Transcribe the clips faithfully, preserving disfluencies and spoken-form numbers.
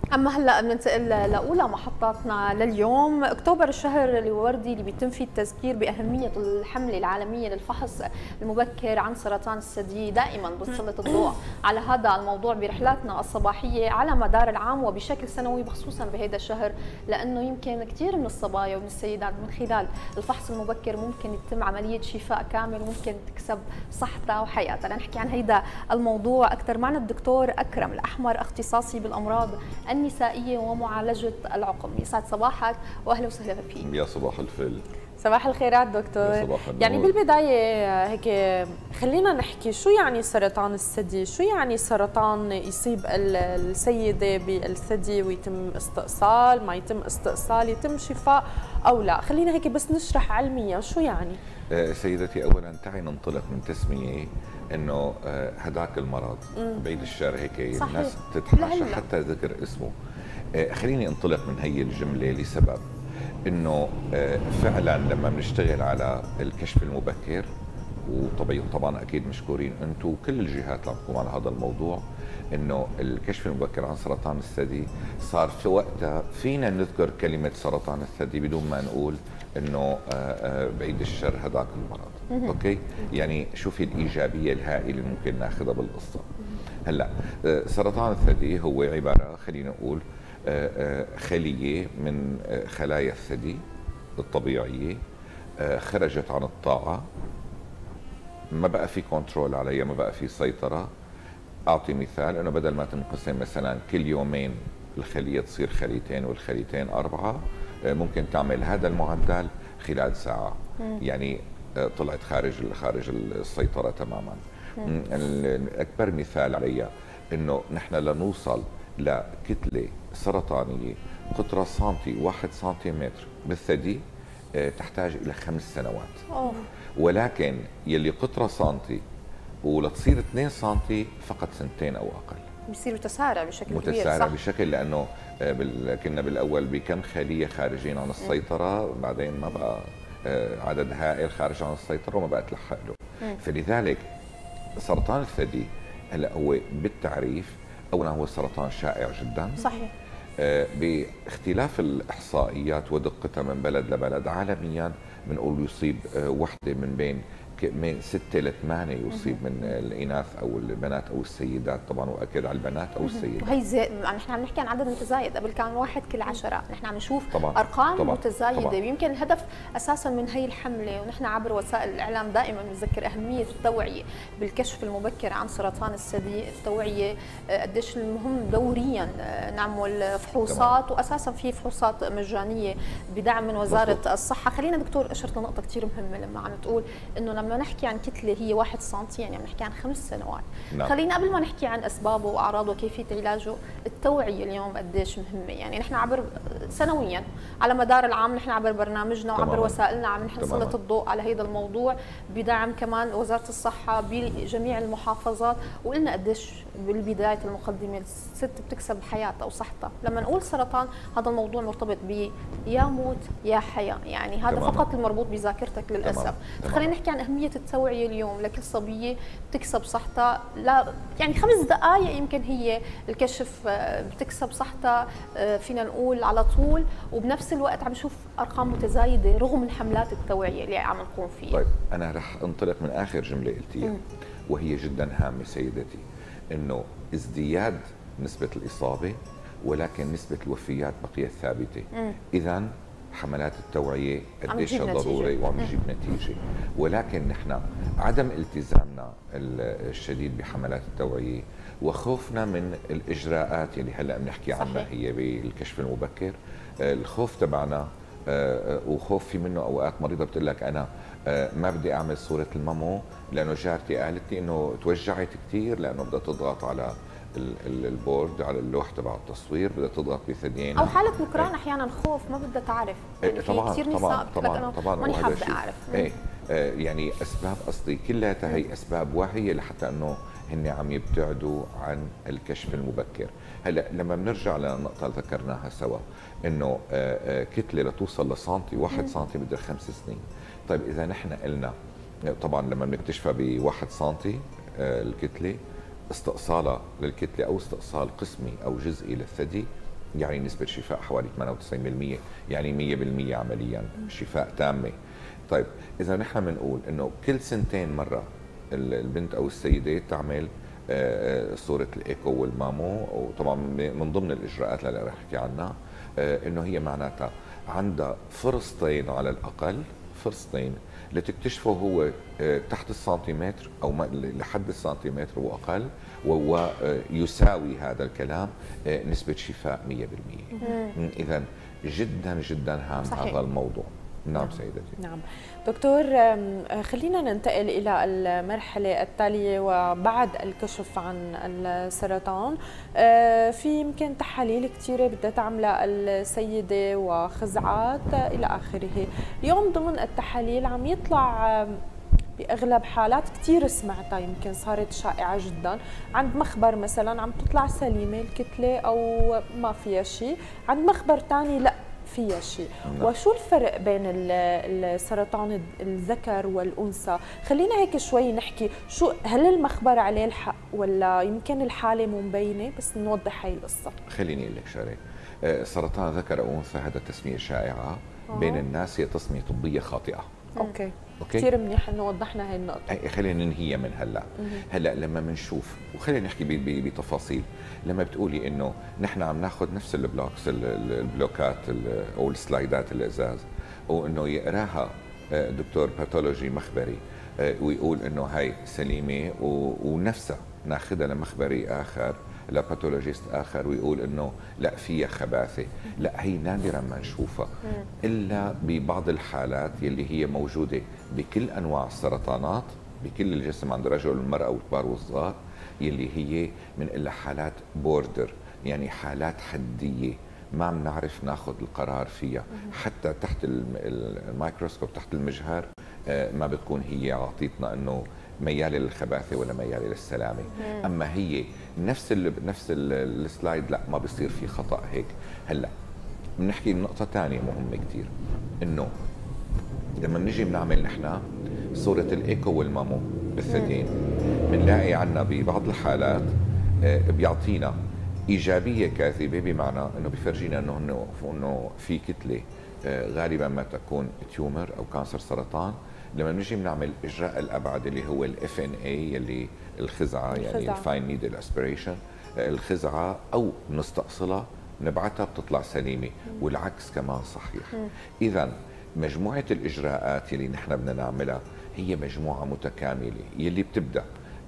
اما هلا بننتقل لاولى محطاتنا لليوم. اكتوبر الشهر الوردي اللي بيتم فيه التذكير باهميه الحمله العالميه للفحص المبكر عن سرطان الثدي. دائما بنسلط الضوء على هذا الموضوع برحلاتنا الصباحيه على مدار العام وبشكل سنوي، خصوصا بهذا الشهر، لانه يمكن كثير من الصبايا ومن السيدات من خلال الفحص المبكر ممكن يتم عمليه شفاء كامل وممكن تكسب صحتها وحياتها. لنحكي عن هذا الموضوع اكثر معنا الدكتور اكرم الاحمر، اختصاصي بالامراض النسائية ومعالجة العقم. يسعد صباحك واهلا وسهلا فيك. يا صباح الفل. صباح الخيرات دكتور. يا صباح النور. يعني بالبداية هيك خلينا نحكي شو يعني سرطان الثدي، شو يعني سرطان يصيب السيدة بالثدي ويتم استئصال، ما يتم استئصال، يتم شفاء أو لا؟ خلينا هيك بس نشرح علميا شو يعني. سيدتي أولا تعي ننطلق من تسمية انه هداك المرض مم. بعيد الشر هيك صحيح. الناس تتحاشى حتى ذكر اسمه. خليني انطلق من هي الجمله لسبب انه فعلا لما بنشتغل على الكشف المبكر، وطبعا طبعا اكيد مشكورين انتم وكل الجهات اللي عم تقوم على هذا الموضوع، انه الكشف المبكر عن سرطان الثدي صار في وقتها فينا نذكر كلمه سرطان الثدي بدون ما نقول انه بعيد الشر هذاك المرض. مم. اوكي، يعني شوفي الايجابيه الهائله اللي ممكن ناخذها بالقصه. هلا سرطان الثدي هو عباره، خلينا نقول، خليه من خلايا الثدي الطبيعيه خرجت عن الطاعه، ما بقى في كنترول عليها، ما بقى في سيطره. اعطي مثال انه بدل ما تنقسم مثلا كل يومين الخليه تصير خليتين والخليتين اربعه، ممكن تعمل هذا المعدل خلال ساعه. مم. يعني طلعت خارج خارج السيطره تماما. مم. اكبر مثال عليها انه نحن لنوصل لكتله سرطانيه قطرها سنتي واحد سنتيمتر بالثدي تحتاج الى خمس سنوات. أوه. ولكن يلي قطرها سنتي ولتصير اثنين سنتي فقط سنتين او اقل. بيصير متسارع بشكل متسارع كبير. متسارع بشكل، لانه كنا بالاول بكم خليه خارجين عن السيطره، بعدين ما بقى عدد هائل خارج عن السيطره وما بقى تلحق له. فلذلك سرطان الثدي هلا هو بالتعريف اولا هو سرطان شائع جدا. صحيح. باختلاف الاحصائيات ودقتها من بلد لبلد، عالميا بنقول يصيب وحده من بين من ستة لثمانية يصيب من الإناث أو البنات أو السيدات، طبعا وأكد على البنات أو السيدات. وهي زي نحن عم نحكي عن عدد متزايد، قبل كان واحد كل عشرة، نحن عم نشوف طبعاً. أرقام طبعاً. متزايدة. طبعاً. يمكن الهدف أساسا من هي الحملة، ونحن عبر وسائل الإعلام دائما بنذكر أهمية التوعية بالكشف المبكر عن سرطان الثدي، التوعية قديش المهم دوريا نعمل فحوصات. طبعاً. وأساسا في فحوصات مجانية بدعم من وزارة مصر. الصحة. خلينا دكتور أشرت لنقطة كثير مهمة لما عم تقول إنه لما نحكي عن كتلة هي واحد سنتي، يعني عم نحكي عن خمس سنوات. نعم. خلينا قبل ما نحكي عن اسبابه واعراضه وكيفيه علاجه، التوعيه اليوم قديش مهمه. يعني نحن عبر سنويا على مدار العام نحن عبر برنامجنا وعبر تماما. وسائلنا عم نسلط الضوء على هذا الموضوع بدعم كمان وزاره الصحه بجميع المحافظات، وقلنا قديش بالبدايه المقدمه الست بتكسب حياتها وصحتها. لما نقول سرطان هذا الموضوع مرتبط ب يا موت يا حياه، يعني هذا تماما. فقط المربوط بذاكرتك للاسف. خلينا نحكي عن اهميه التوعيه اليوم لكل صبيه بتكسب صحتها. لا يعني خمس دقائق يمكن هي الكشف بتكسب صحتها، فينا نقول على طول، وبنفس الوقت عم نشوف ارقام متزايده رغم الحملات التوعيه اللي عم نقوم فيها. طيب انا رح انطلق من اخر جمله قلتيها وهي جدا هامه سيدتي، انه ازدياد نسبه الاصابه ولكن نسبه الوفيات بقيت ثابته. اذا حملات التوعية قديش ضروري وعم تجيب نتيجة، ولكن نحن عدم التزامنا الشديد بحملات التوعية وخوفنا من الإجراءات اللي هلأ بنحكي عنها هي بالكشف المبكر. الخوف تبعنا وخوف في منه أوقات مريضة بتقول لك أنا ما بدي أعمل صورة المامو لأنه جارتي قالت لي إنه توجعت كثير لأنه بدها تضغط على البورد على اللوح تبع التصوير، بدها تضغط بثديين او حاله نكران. احيانا خوف ما بدها تعرف، يعني طبعا كثير نساء بتقول لك انا ماني حابه اعرف. ايه آه يعني اسباب قصدي كلها هي اسباب واهيه لحتى انه هن عم يبتعدوا عن الكشف المبكر. هلا لما بنرجع للنقطه اللي ذكرناها سوا انه آه آه كتله لتوصل لسنتي واحد سنتي بدها خمس سنين. طيب اذا نحن قلنا طبعا لما بنكتشفها بواحد سنتي آه الكتله، استئصالها للكتله او استئصال قسمي او جزئي للثدي يعني نسبه شفاء حوالي ثمانية وتسعين بالمئة، يعني مية بالمئة عمليا شفاء تامه. طيب اذا نحن بنقول انه كل سنتين مره البنت او السيده تعمل صوره الايكو والمامو، وطبعا من ضمن الاجراءات اللي رح احكي عنها انه هي معناتها عندها فرصتين على الاقل، فرصتين لتكتشفه هو تحت السنتيمتر او لحد السنتيمتر واقل، ويساوي هذا الكلام نسبه شفاء مية بالمئة. اذا جدا جدا هام صحيح. هذا الموضوع. نعم سيدتي. نعم دكتور، خلينا ننتقل إلى المرحلة التالية وبعد الكشف عن السرطان. في يمكن تحاليل كثيرة بدها تعملها السيدة وخزعات إلى آخره. اليوم ضمن التحاليل عم يطلع بأغلب حالات كثير سمعتها، يمكن صارت شائعة جدا، عند مخبر مثلا عم تطلع سليمة الكتلة أو ما فيها شيء، عند مخبر ثاني لا فيها شيء. وشو الفرق بين السرطان الذكر والأنثى؟ خلينا هيك شوي نحكي، شو هل المخبر عليه الحق ولا يمكن الحالة مو مبينة؟ بس نوضح هاي القصة. خليني أقول لك شغلة، سرطان ذكر أو أنثى هذا تسمية شائعة أوه. بين الناس، هي تسمية طبية خاطئة. اوكي اوكي كثير منيح انه وضحنا هاي النقطة. خلينا ننهيها من هلا. هلا لما بنشوف، وخلينا نحكي بتفاصيل، لما بتقولي انه نحن عم ناخذ نفس البلوكس البلوكات او السلايدات الازاز، وانه يقراها دكتور باثولوجي مخبري ويقول انه هاي سليمه، ونفسها ناخذها لمخبري اخر لباثولوجيست اخر ويقول انه لا فيها خباثه، لا هي نادرا ما نشوفها الا ببعض الحالات يلي هي موجوده بكل انواع السرطانات بكل الجسم عند الرجل والمراه والكبار والصغار، يلي هي بنقول حالات بوردر، يعني حالات حديه ما عم نعرف ناخذ القرار فيها، حتى تحت الميكروسكوب تحت المجهر ما بتكون هي عاطيتنا انه مياله للخباثه ولا مياله للسلامه. مم. اما هي نفس ال نفس السلايد لا ما بيصير في خطا هيك. هلا بنحكي نقطه ثانيه مهمه كثير، انه لما بنيجي بنعمل نحن صوره الايكو والمامو بالثديين بنلاقي عندنا ببعض الحالات بيعطينا ايجابيه كاذبه، بمعنى انه بيفرجينا انه انه في كتله غالبا ما تكون تيومر او كانسر سرطان. لما بنجي بنعمل اجراء الابعد اللي هو الاف ان اي يلي الخزعه، يعني الفاين نيدل اسبريشن، الخزعه او نستأصلها نبعتها بتطلع سليمه، والعكس كمان صحيح. اذا مجموعه الاجراءات يلي نحن بدنا نعملها هي مجموعه متكامله يلي بتبدا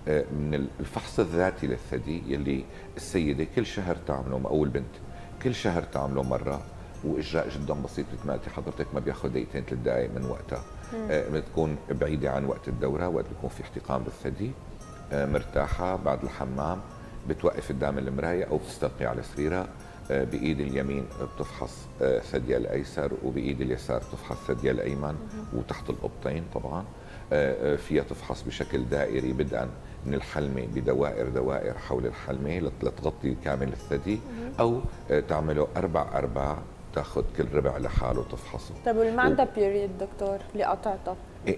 من الفحص الذاتي للثدي يلي السيده كل شهر تعمله او البنت كل شهر تعمله مره، واجراء جدا بسيط مثل ما قلتي حضرتك، ما بياخذ دقيقتين ثلاث دقائق من وقتها. آه بتكون بعيده عن وقت الدوره، وقت بيكون في احتقان بالثدي، آه مرتاحه بعد الحمام، بتوقف قدام المرايه او بتستلقي على سريرها، آه بايد اليمين بتفحص آه ثديها الايسر، وبايد اليسار بتفحص ثديها الايمن، وتحت الابطين طبعا. آه فيها تفحص بشكل دائري بدءا من الحلمه بدوائر دوائر حول الحلمه لتغطي كامل الثدي، او آه تعمله اربع ارباع، تاخذ كل ربع لحاله تفحصه. طيب واللي ما عندها بيريد دكتور اللي قاطعتها؟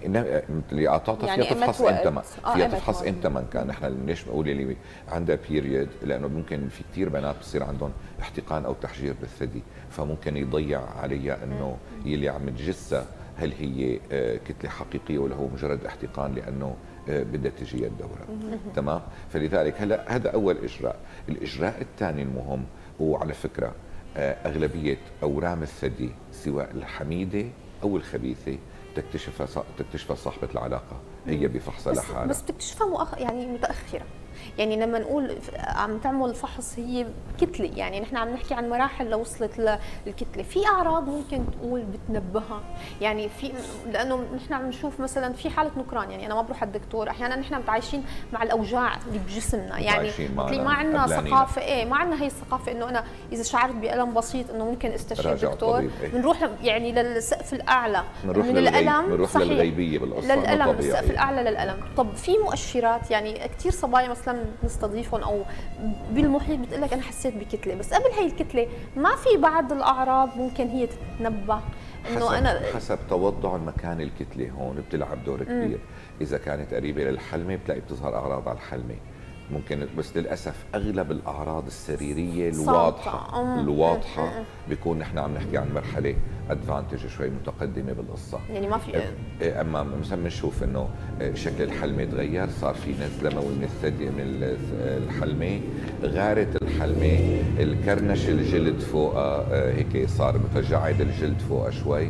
اللي قاطعتها يعني فيها تفحص امتى ما آه فيها تفحص امتى ما كان. نحن ليش بنقول اللي عندها بيريد؟ لانه ممكن في كثير بنات بصير عندهم احتقان او تحجير بالثدي، فممكن يضيع عليها انه يلي عم تجسها هل هي كتله حقيقيه ولا هو مجرد احتقان لانه بدها تجي الدوره. تمام؟ فلذلك هلا هذا اول اجراء. الاجراء الثاني المهم، وعلى فكره اغلبيه اورام الثدي سواء الحميده او الخبيثه تكتشفها تكتشفها صاحبه العلاقه هي بفحصها لحالها، بس بتكتشفها مؤخ... يعني متاخره. يعني لما نقول عم تعمل فحص هي كتله، يعني نحن عم نحكي عن مراحل لوصلت للكتله، في اعراض ممكن تقول بتنبهها، يعني في لانه نحن عم نشوف مثلا في حاله نكران، يعني انا ما بروح على الدكتور، احيانا نحن متعايشين مع الاوجاع اللي بجسمنا، يعني ما عندنا ثقافه، ايه ما عندنا هي الثقافه انه انا اذا شعرت بالم بسيط انه ممكن استشير دكتور، بنروح يعني للسقف الاعلى من الالم، بنروح للغيبيه بالاصل للالم، السقف الاعلى للالم. طب في مؤشرات، يعني كثير صبايا مثلا نستضيفهم او بالمحيط بتقول لك انا حسيت بكتله، بس قبل هي الكتله ما في بعض الاعراض ممكن هي تتنبه انه انا حسب توضع المكان الكتله هون بتلعب دور كبير. اذا كانت قريبه للحلمه بتلاقي بتظهر اعراض على الحلمه، ممكن، بس للاسف اغلب الاعراض السريريه الواضحه الواضحه بيكون نحن عم نحكي عن مرحله ادفانتج شوي متقدمه بالقصه، يعني ما في. اما مثلا بنشوف انه شكل الحلمه تغير، صار في نزله موي من الثدي من الحلمه، غارت الحلمه، الكرنش الجلد فوقها هيك صار متجعد الجلد فوقها شوي،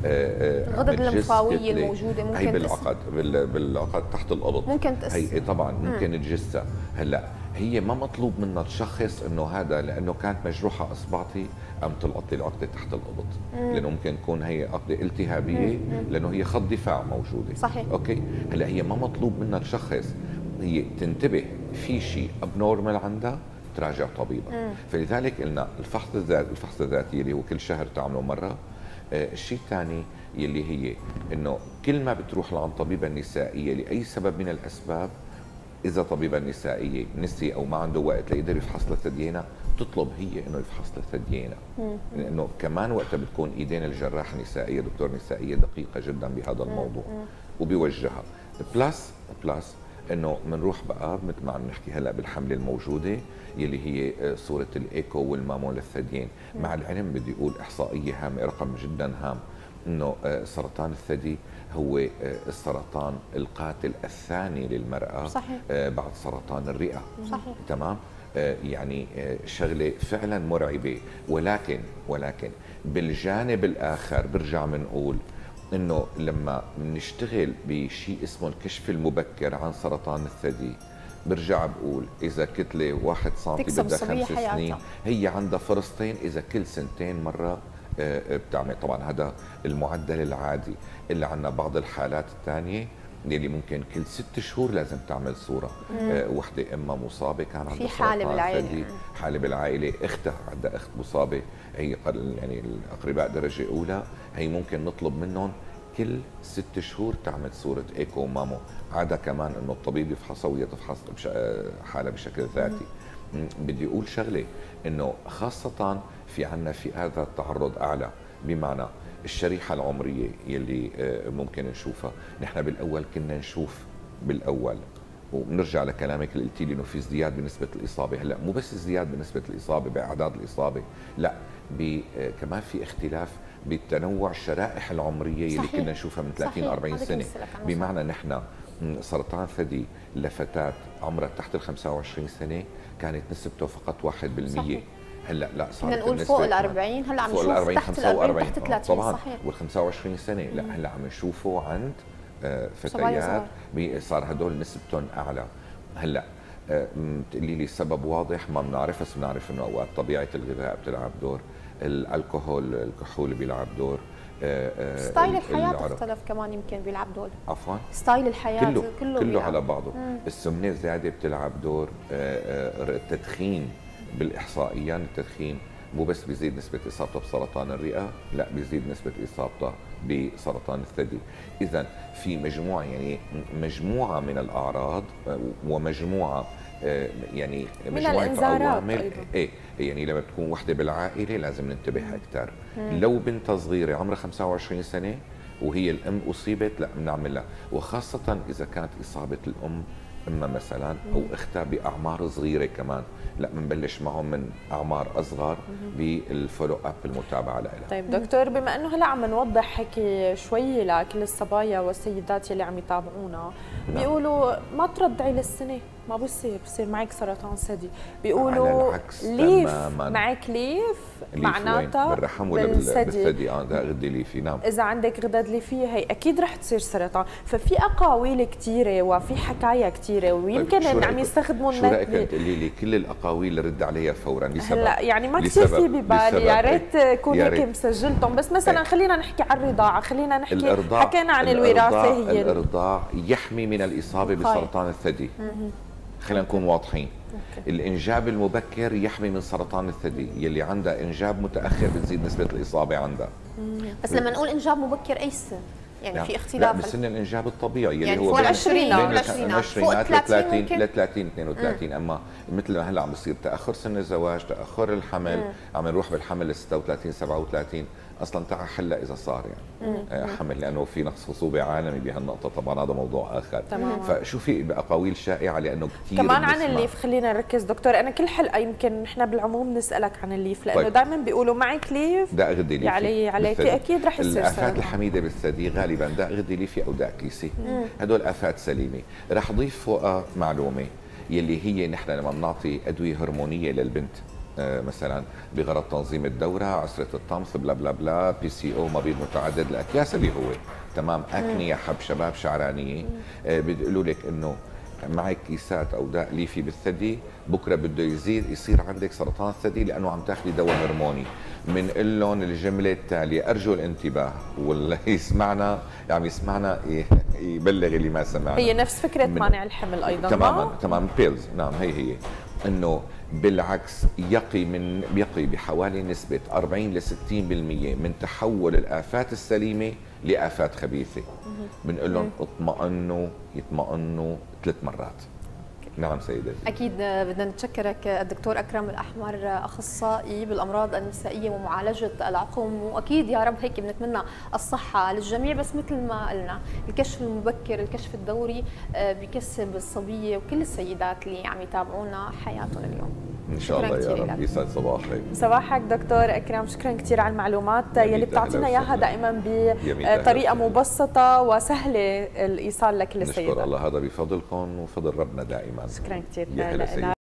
الغدد اللمفاويه الموجوده ممكن هي بالعقد بالعقد تحت القبض ممكن تأثر. هي طبعا ممكن تجسها. هلا هي ما مطلوب منا تشخص انه هذا لانه كانت مجروحه اصبعتي ام طلعت لي العقده تحت القبض، لانه ممكن تكون هي عقده التهابيه لانه هي خط دفاع موجوده. صحيح. اوكي، هلا هي ما مطلوب منا تشخص، هي تنتبه في شيء ابنورمال عندها تراجع طبيبها. فلذلك قلنا الفحص الذاتي الفحص الذاتي اللي هو كل شهر تعمله مره. آه الشيء الثاني يلي هي انه كل ما بتروح لعند طبيبه النسائيه لاي سبب من الاسباب، اذا طبيبه النسائيه نسي او ما عنده وقت ليقدر يفحص لثديينا، تطلب هي انه يفحص لثديينا، لانه كمان وقتها بتكون ايدين الجراح النسائيه دكتور نسائيه دقيقه جدا بهذا الموضوع وبيوجهها. بلس بلس انه بنروح بقى مثل ما عم نحكي هلا بالحمله الموجوده يلي هي صوره الايكو والمامو للثديين. مع العلم بدي اقول احصائيه هامه، رقم جدا هام، انه سرطان الثدي هو السرطان القاتل الثاني للمراه. صحيح. بعد سرطان الرئه. صحيح. تمام. يعني شغله فعلا مرعبه، ولكن ولكن بالجانب الاخر برجع بنقول انه لما بنشتغل بشيء اسمه الكشف المبكر عن سرطان الثدي، برجع بقول اذا كتله واحد سنتي بدها خمس سنين، هي عندها فرصتين اذا كل سنتين مره بتعمل. طبعا هذا المعدل العادي، الا عندنا بعض الحالات الثانيه اللي ممكن كل ست شهور لازم تعمل صوره. آه وحده امها مصابه كان عندها في حاله بالعائله، حاله بالعائله، اختها عندها اخت مصابه، هي يعني الاقرباء درجه اولى، هي ممكن نطلب منهم كل ست شهور تعمل صوره ايكو ومامو. عاده كمان انه الطبيب يفحصها وهي تفحص حالها بشكل ذاتي. بدي اقول شغله، انه خاصه في عنا في هذا التعرض اعلى، بمعنى الشريحه العمريه يلي ممكن نشوفها. نحن بالاول كنا نشوف بالاول، وبنرجع لكلامك اللي قلتي لي انه في ازدياد بنسبه الاصابه. هلا مو بس ازدياد بنسبه الاصابه باعداد الاصابه، لا، كمان في اختلاف بتنوع الشرائح العمريه اللي كنا نشوفها من ثلاثين أربعين سنه. بمعنى نحن سرطان ثدي لفتاه عمرها تحت ال خمسة وعشرين سنه كانت نسبته فقط واحد بالمئة. هلا لا، صارت بدنا نقول فوق ال أربعين، هلا عم نشوف تحت ال أربعين تحت ثلاثين. طبعا. صحيح. وال خمسة وعشرين سنه لا، هلا عم نشوفه عند فتيات صار هدول نسبتهم اعلى. هلا بتقولي لي السبب واضح، ما بنعرف، بس بنعرف انه اوقات طبيعه الغذاء بتلعب دور، الكحول الكحول بيلعب دور، ستايل الحياه اختلف كمان يمكن بيلعب دور. عفوا ستايل الحياه كله كله, كله على بعضه. السمنه الزياده بتلعب دور، التدخين بالاحصائيات التدخين مو بس بيزيد نسبه اصابته بسرطان الرئه، لا بيزيد نسبه اصابته بسرطان الثدي. اذا في مجموعه يعني مجموعه من الاعراض ومجموعه يعني مجموعه عوامل. ايه يعني لما بتكون وحده بالعائله لازم ننتبه اكثر. لو بنتها صغيره عمرها خمسة وعشرين سنه وهي الام اصيبت، لا بنعملها، وخاصه اذا كانت اصابه الام اما مثلا او اختها باعمار صغيره كمان، لا بنبلش معهم من اعمار اصغر بالفولو اب المتابعه لها. طيب دكتور، بما انه هلا عم نوضح هيك شوي لكل الصبايا والسيدات اللي عم يتابعونا، بيقولوا ما ترضعي للسنه، ما بصير بصير معك سرطان ثدي، بيقولوا ليف تماماً. معك ليف معناتها بالرحم ولا بالثدي؟ اه ده غده ليفي. نعم، اذا عندك غدد ليفيه هي اكيد رح تصير سرطان. ففي اقاويل كثيره وفي حكايا كثيره، ويمكن طيب عم يستخدموا النت. شو رايك تقولي لي كل الاقاويل اللي رد عليها فورا لسبب؟ لا يعني ما كثير في ببالي، يا ريت كون هيك مسجلتهم، بس مثلا خلينا نحكي عن الرضاعه، خلينا نحكي الإرضاع. حكينا عن الوراثه. هي الارضاع يحمي من الاصابه بسرطان الثدي، خلينا نكون واضحين. أوكي. الانجاب المبكر يحمي من سرطان الثدي، يلي عندها انجاب متاخر بتزيد نسبه الاصابه عندها. بس لما نقول انجاب مبكر اي سن؟ يعني نعم. في اختلاف. لا بسن الانجاب الطبيعي يلي يعني هو فوق العشرينات فوق ثلاثين ل ثلاثين اثنين وثلاثين. اما مثل ما هلا عم بصير تاخر سن الزواج، تاخر الحمل، مم. عم نروح بالحمل ل ستة وثلاثين سبعة وثلاثين، اصلا تعا حلا اذا صار يعني مم. حمل، لانه في نقص خصوبه عالمي بهالنقطه، طبعا هذا موضوع اخر. تمام. فشوفي اقاويل شائعه لانه كثير كمان عن الليف. خلينا نركز دكتور، انا كل حلقه يمكن نحن بالعموم نسالك عن الليف، لانه طيب. دائما بيقولوا معك ليف داء غدي ليفي علي عليكي اكيد رح يصير الافات الحميده بالثدي غالبا داء غدي ليفي او داء كيسي، هدول افات سليمه. رح اضيف فوقها معلومه يلي هي نحن لما بنعطي ادويه هرمونيه للبنت آه مثلا بغرض تنظيم الدوره، عسره الطمث، بلا بلا بلا، بي سي او، مريض متعدد الاكياس اللي هو تمام، اكني حب شباب شعرانيه، آه بيقولوا لك انه معك كيسات او داء ليفي بالثدي، بكره بده يزيد يصير عندك سرطان ثدي لانه عم تاخذي دواء هرموني. بنقول لهم الجمله التاليه، ارجو الانتباه، واللي يسمعنا عم يسمعنا يبلغ اللي ما سمعنا. هي نفس فكره مانع الحمل ايضا. تماما تماما بيلز، نعم هي هي انه بالعكس يقي من يقي بحوالي نسبه أربعين ل ستين بالمئة من تحول الافات السليمه لافات خبيثه. بنقول لهم اطمئنوا يطمئنوا ثلاث مرات. نعم سيدتي. اكيد بدنا نتشكرك الدكتور اكرم الاحمر، اخصائي بالامراض النسائيه ومعالجه العقم، واكيد يا رب هيك بنتمنى الصحه للجميع. بس مثل ما قلنا الكشف المبكر، الكشف الدوري بكسب الصبيه وكل السيدات اللي عم يتابعونا حياتهم اليوم. ان شاء الله يا رب. يسعد صباحك. صباحك دكتور اكرم، شكرا كثير على المعلومات يلي بتعطينا اياها دائما بطريقه مبسطه وسهله الايصال لكل السيدات. نشكر الله، هذا بفضلكم وفضل ربنا دائما. شكرا كثير.